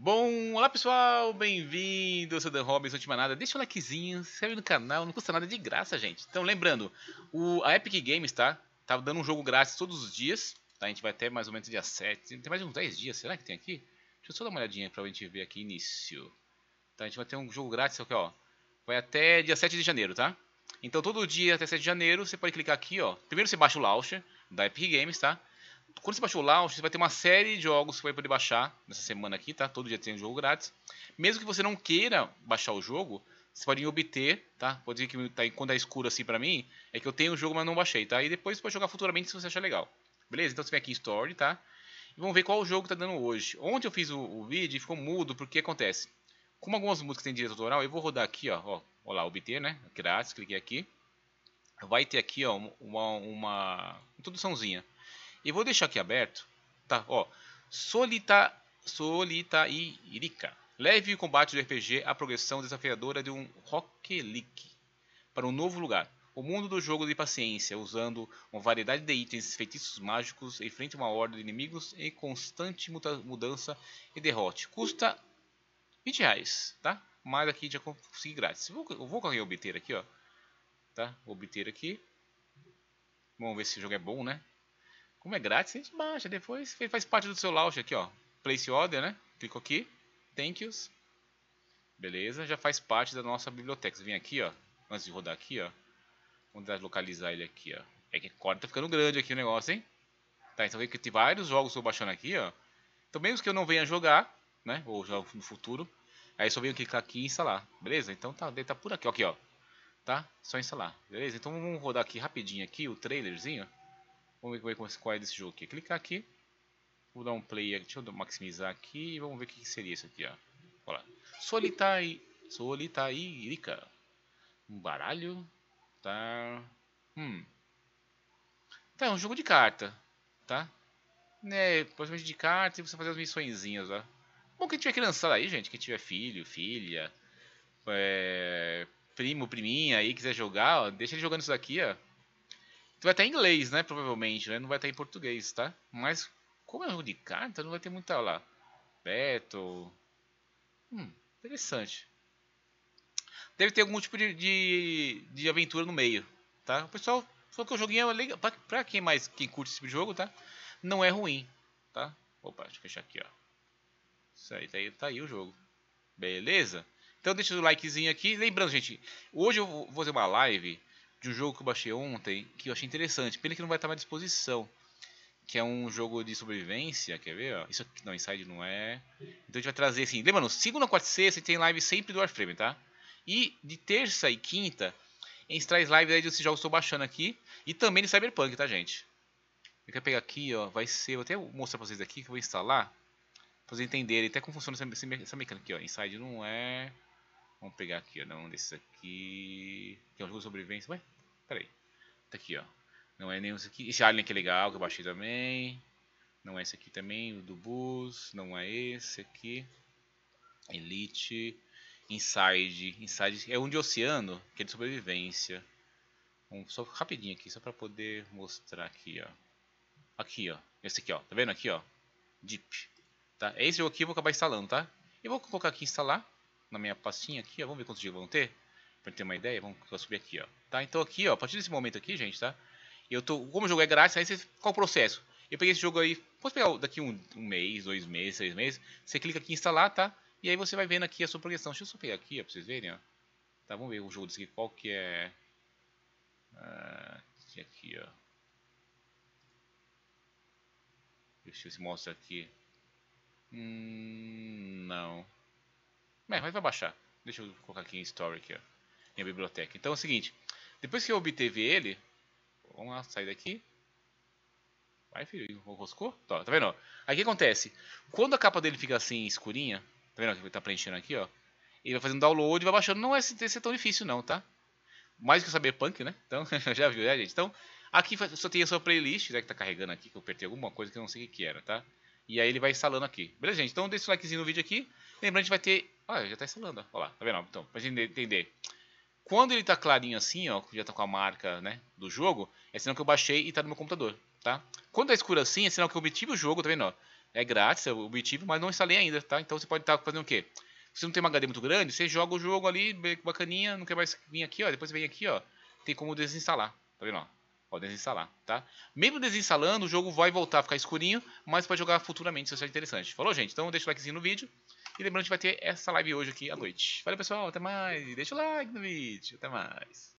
Bom, olá pessoal, bem-vindo, eu sou o Dan Robinson, última nada, deixa o likezinho, se inscreve no canal, não custa nada, de graça, gente. Então lembrando, a Epic Games, tá dando um jogo grátis todos os dias, tá? A gente vai até mais ou menos dia 7, tem mais de uns 10 dias, será que tem aqui? Deixa eu só dar uma olhadinha pra gente ver aqui, início. Tá, a gente vai ter um jogo grátis aqui, ó, vai até dia 7 de janeiro, tá? Então todo dia até 7 de janeiro, você pode clicar aqui, ó, primeiro você baixa o launcher da Epic Games, tá? Quando você baixou o launch, você vai ter uma série de jogos que você vai poder baixar nessa semana aqui, tá? Todo dia tem um jogo grátis. Mesmo que você não queira baixar o jogo, você pode obter, tá? Pode dizer que tá, quando é escuro assim pra mim, é que eu tenho o jogo, mas não baixei, tá? E depois você pode jogar futuramente se você achar legal. Beleza? Então você vem aqui em Story, tá? E vamos ver qual o jogo que tá dando hoje. Ontem eu fiz o vídeo e ficou mudo, porque acontece. Como algumas músicas têm direito autoral, eu vou rodar aqui, ó lá, obter, né? Grátis, cliquei aqui. Vai ter aqui, ó, uma introduçãozinha. E vou deixar aqui aberto, tá? Ó, Solitairica. Leve o combate do RPG à progressão desafiadora de um Rocket League para um novo lugar. O mundo do jogo de paciência, usando uma variedade de itens, feitiços mágicos, enfrente uma horda de inimigos em constante mudança e derrote. Custa R$20, tá? Mas aqui já consegui grátis. Eu vou obter aqui, ó. Tá? Obter aqui. Vamos ver se o jogo é bom, né? Como é grátis, a gente baixa. Depois faz parte do seu launch aqui, ó. Place order, né? Clico aqui. Thank yous. Beleza, já faz parte da nossa biblioteca. Você vem aqui, ó. Antes de rodar aqui, ó. Vamos localizar ele aqui, ó. É que agora tá ficando grande aqui o negócio, hein? Tá, então vê que tem vários jogos que eu tô baixando aqui, ó. Então mesmo que eu não venha jogar, né? Ou jogar no futuro. Aí só venho clicar aqui e instalar. Beleza? Então deve tá por aqui, ó. Aqui, ó. Tá? Só instalar. Beleza? Então vamos rodar aqui rapidinho aqui o trailerzinho. Vamos ver qual é desse jogo aqui. Clicar aqui. Vou dar um play aqui. Deixa eu maximizar aqui. E vamos ver o que seria isso aqui, ó. Olha lá. Solitairica. Um baralho. Tá. Tá, é um jogo de carta. Tá? Né, possivelmente de carta e você fazer as missõezinhas, ó. Bom, quem tiver criançada aí, gente. Quem tiver filho, filha. Primo, priminha aí, quiser jogar, ó. Deixa ele jogando isso daqui, ó. Vai estar em inglês, né? Provavelmente, né? Não vai estar em português, tá? Mas, como é um jogo de carta, não vai ter muita lá. Battle. Interessante. Deve ter algum tipo de aventura no meio, tá? O pessoal falou que o joguinho é legal. Pra quem curte esse tipo de jogo, tá? Não é ruim, tá? Opa, deixa eu fechar aqui, ó. Isso aí, tá aí o jogo. Beleza? Então deixa o likezinho aqui. Lembrando, gente, hoje eu vou fazer uma live de um jogo que eu baixei ontem, que eu achei interessante. Pena que não vai estar à disposição. Que é um jogo de sobrevivência, quer ver? Ó? Isso aqui, não, Inside não é. Então a gente vai trazer assim. Lembrando, segunda, quarta e sexta tem live sempre do Warframe, tá? E de terça e quinta, a gente traz live aí desses jogos que eu estou baixando aqui. E também de Cyberpunk, tá, gente? Eu quero pegar aqui, ó. Vai ser. Vou até mostrar pra vocês aqui que eu vou instalar. Pra vocês entenderem até como funciona essa mecânica aqui, ó. Inside não é. Vamos pegar aqui, ó. Não, desses aqui. Que é um jogo de sobrevivência. Ué? Pera aí. Tá aqui, ó. Não é nenhum esse aqui. Esse Alien aqui é legal, que eu baixei também. Não é esse aqui também, o do Bus. Não é esse aqui. Elite. Inside. Inside é um de oceano, que é de sobrevivência. Vamos só rapidinho aqui, só pra poder mostrar aqui, ó. Aqui, ó. Esse aqui, ó. Tá vendo aqui, ó? Deep. Tá? É esse jogo aqui que eu vou acabar instalando, tá? Eu vou colocar aqui instalar. Na minha pastinha aqui, ó. Vamos ver quantos dias vão ter. Pra ter uma ideia. Vamos subir aqui, ó. Tá? Então aqui, ó. A partir desse momento aqui, gente, tá? Como o jogo é grátis, aí você, qual o processo? Eu peguei esse jogo aí, posso pegar daqui um mês, 2 meses, 3 meses. Você clica aqui em instalar, tá? E aí você vai vendo aqui a sua progressão. Deixa eu só pegar aqui, ó, pra vocês verem, ó. Tá, vamos ver o jogo desse aqui, qual que é. Aqui, ó. Deixa eu ver se mostra aqui. Não. Mas vai baixar. Deixa eu colocar aqui em Story, aqui, ó. Minha biblioteca. Então é o seguinte. Depois que eu obteve ele. Vamos lá, sair daqui. Vai, filho, roscou? Tá vendo? Ó? Aí o que acontece? Quando a capa dele fica assim, escurinha, tá vendo que ele tá preenchendo aqui, ó? Ele vai fazendo download e vai baixando. Não vai ser tão difícil não, tá? Mais que o Cyberpunk, né? Então, já viu, né, gente? Então, aqui só tem a sua playlist, né, que tá carregando aqui, que eu apertei alguma coisa que eu não sei o que era, tá? E aí ele vai instalando aqui. Beleza, gente? Então deixa o likezinho no vídeo aqui. Lembrando, a gente vai ter... Olha, já tá instalando, ó. Olha lá, tá vendo? Então, pra gente entender. Quando ele tá clarinho assim, ó, já tá com a marca, né, do jogo, é sinal que eu baixei e tá no meu computador, tá? Quando tá escuro assim, é sinal que eu obtive o jogo, tá vendo, ó? É grátis, é o objetivo, mas não instalei ainda, tá? Então você pode estar fazendo o quê? Se você não tem uma HD muito grande, você joga o jogo ali, bacaninha, não quer mais vir aqui, ó. Depois você vem aqui, ó. Tem como desinstalar, tá vendo, ó? Ó, desinstalar, tá? Mesmo desinstalando, o jogo vai voltar a ficar escurinho, mas pode jogar futuramente, se achar interessante. Falou, gente? Então deixa o likezinho no vídeo. E lembrando que vai ter essa live hoje aqui à noite. Valeu, pessoal. Até mais. Deixa o like no vídeo. Até mais.